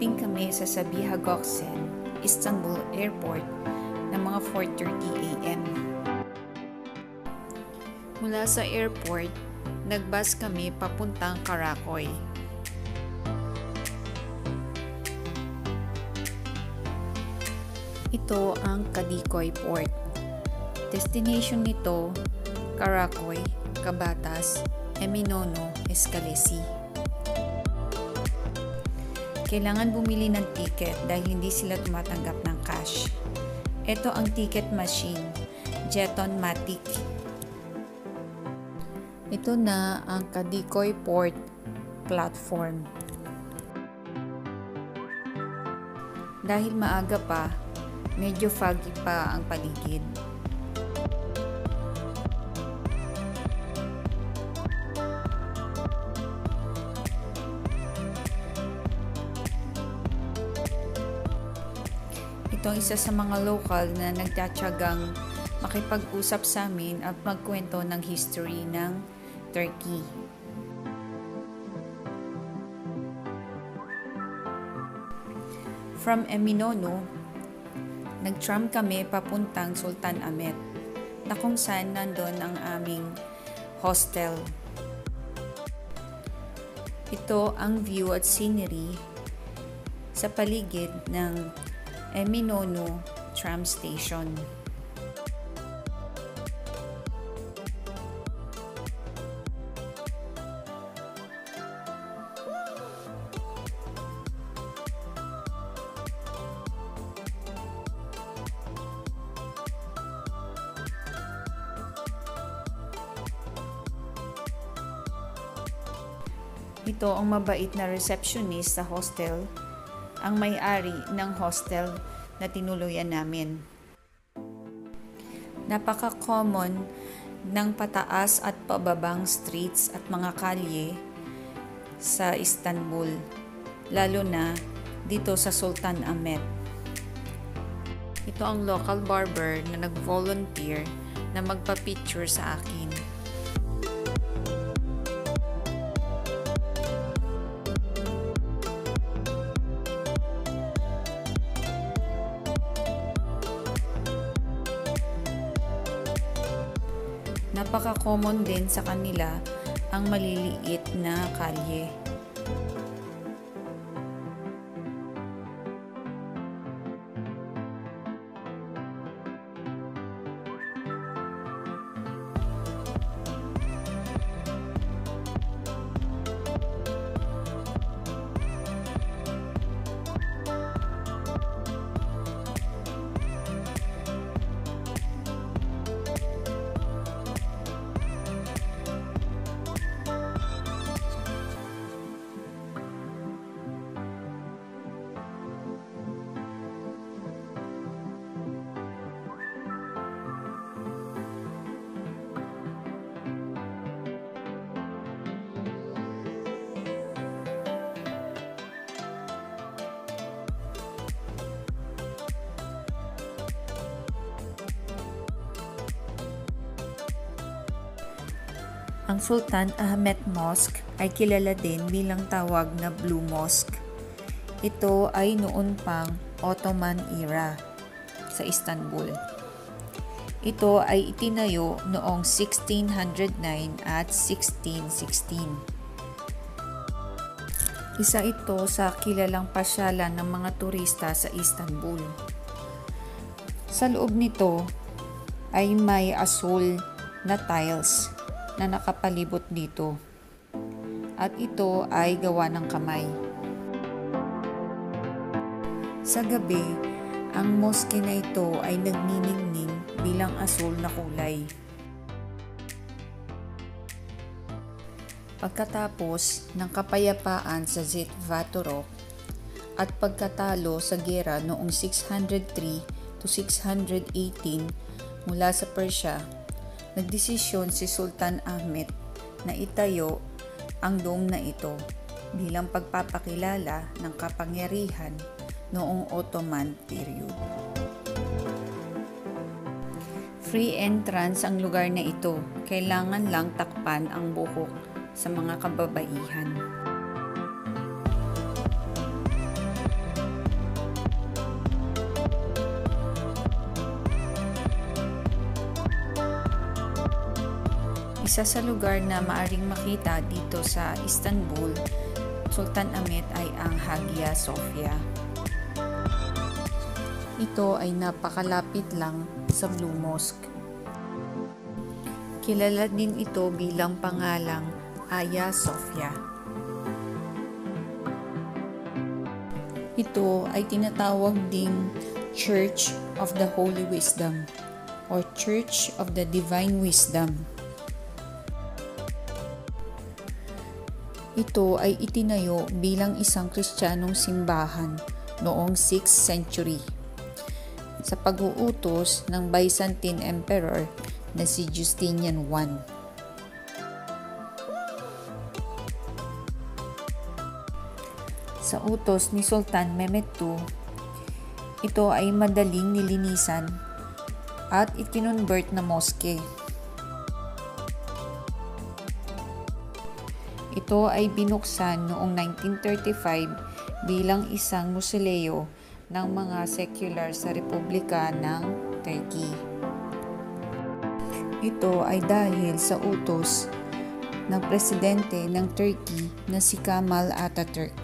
Dumating kami sa Sabiha Gökçen, Istanbul Airport ng mga 4:30 AM. Mula sa airport, nagbus kami papuntang Kadikoy. Ito ang Kadikoy Port. Destination nito, Kadikoy, Kabatas, Eminönü, Escalesi. Kailangan bumili ng ticket dahil hindi sila tumatanggap ng cash. Ito ang ticket machine, Jeton-matic. Ito na ang Kadikoy Port platform. Dahil maaga pa, medyo foggy pa ang paligid. Ito ang isa sa mga local na nagtatyagang makipag-usap sa amin at magkwento ng history ng Turkey. From Eminönü, nag-tram kami papuntang Sultanahmet, na kung saan nandun ang aming hostel. Ito ang view at scenery sa paligid ng Eminönü tram station. Ito ang mabait na receptionist sa hostel, ang may-ari ng hostel na tinuluyan namin. Napaka-common ng pataas at pababang streets at mga kalye sa Istanbul, lalo na dito sa Sultanahmet. Ito ang local barber na nag-volunteer na magpa-picture sa akin. Napaka-common din sa kanila ang maliliit na kalye. Ang Sultanahmet Mosque ay kilala din bilang tawag na Blue Mosque. Ito ay noon pang Ottoman era sa Istanbul. Ito ay itinayo noong 1609 at 1616. Isa ito sa kilalang pasyalan ng mga turista sa Istanbul. Sa loob nito ay may asul na tiles na nakapalibot dito, at ito ay gawa ng kamay. Sa gabi, ang mosque na ito ay nagniningning bilang asul na kulay. Pagkatapos ng kapayapaan sa Zitvatorok at pagkatalo sa gera noong 603 to 618 mula sa Persia, nagdesisyon si Sultanahmet na itayo ang dome na ito bilang pagpapakilala ng kapangyarihan noong Ottoman period. Free entrance ang lugar na ito, kailangan lang takpan ang buhok sa mga kababaihan. Isa sa lugar na maaring makita dito sa Istanbul, Sultanahmet ay ang Hagia Sofia. Ito ay napakalapit lang sa Blue Mosque. Kilala din ito bilang pangalang Hagia Sofia. Ito ay tinatawag ding Church of the Holy Wisdom or Church of the Divine Wisdom. Ito ay itinayo bilang isang Kristiyanong simbahan noong 6th century sa pag-uutos ng Byzantine Emperor na si Justinian I. Sa utos ni Sultan Mehmed II, ito ay madaling nilinisan at ikinonvert na mosque. Ito ay binuksan noong 1935 bilang isang musoleo ng mga secular sa Republika ng Turkey. Ito ay dahil sa utos ng presidente ng Turkey na si Kemal Atatürk.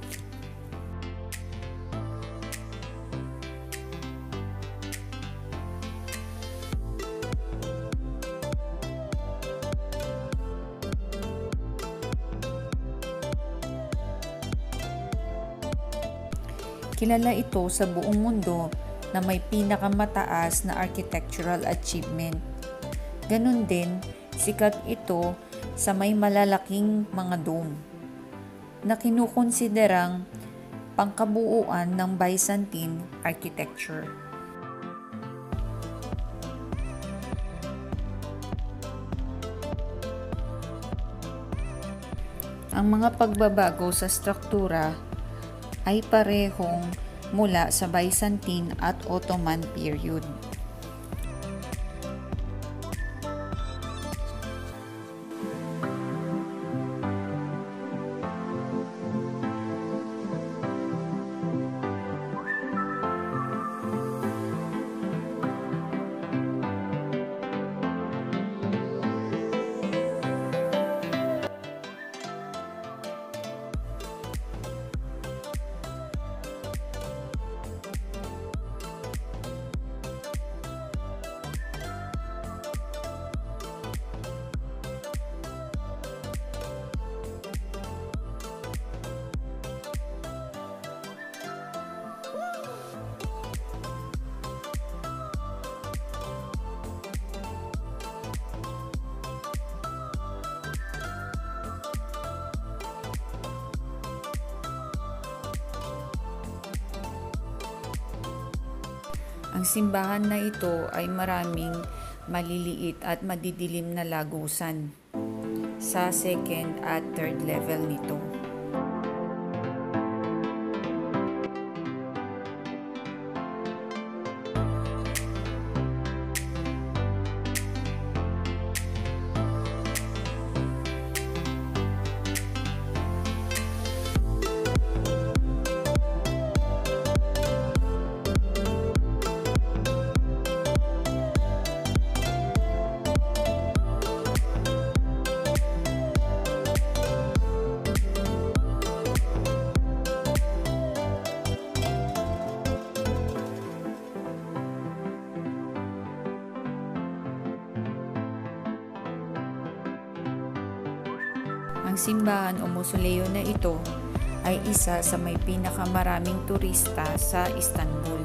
Kilala ito sa buong mundo na may pinakamataas na architectural achievement. Ganon din, sikat ito sa may malalaking mga dome na kinukonsiderang pangkabuuan ng Byzantine architecture. Ang mga pagbabago sa struktura ay parehong mula sa Byzantine at Ottoman period. Ang simbahan na ito ay maraming maliliit at madidilim na lagusan sa second at third level nito. Ang simbahan o mausoleo na ito ay isa sa may pinakamaraming turista sa Istanbul.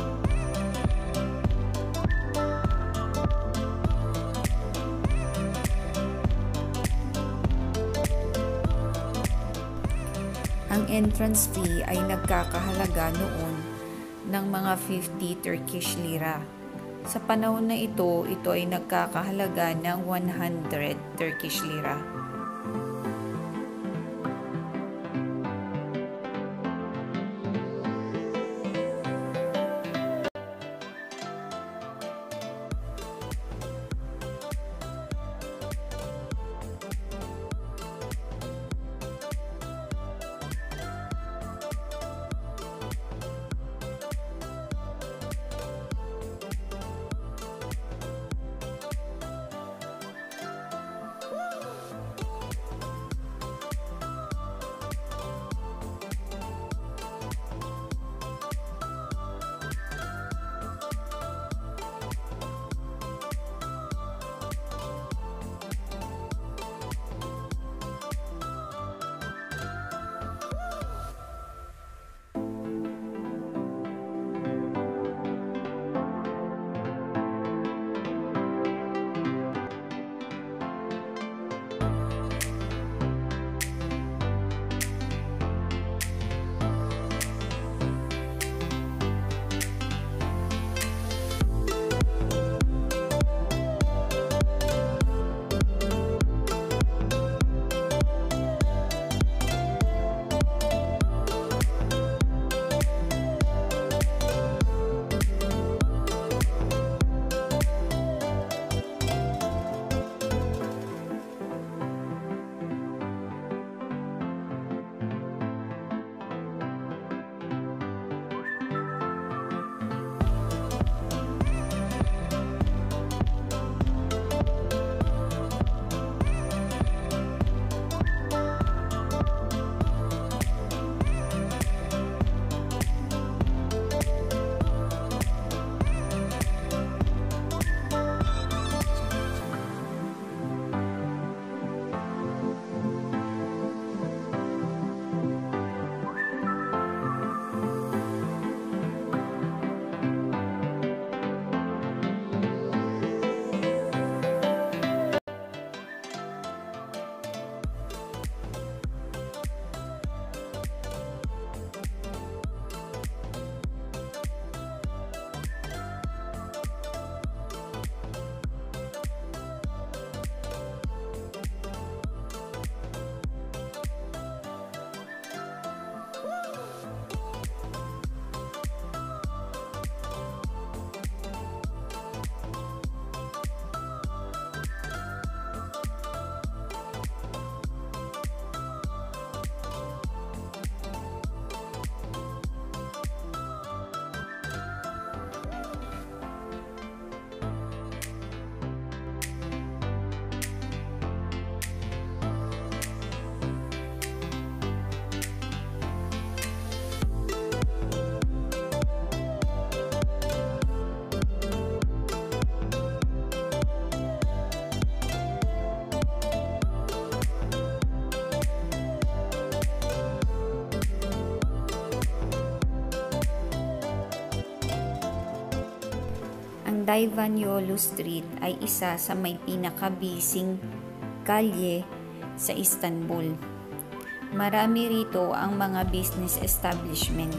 Ang entrance fee ay nagkakahalaga noon ng mga 50 Turkish lira. Sa panahon na ito ay nagkakahalaga ng 100 Turkish lira. Divanyolu Street ay isa sa may pinakabising kalye sa Istanbul. Marami rito ang mga business establishment.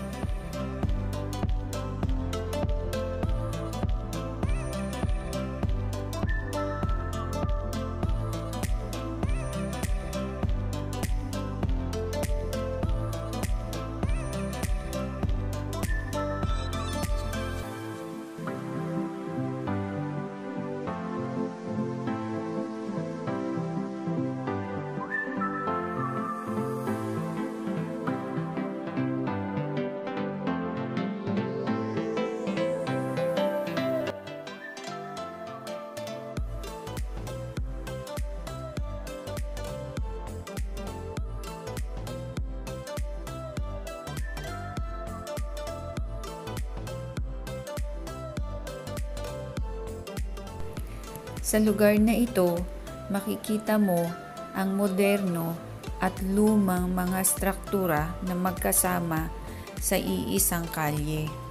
Sa lugar na ito, makikita mo ang moderno at lumang mga struktura na magkasama sa iisang kalye.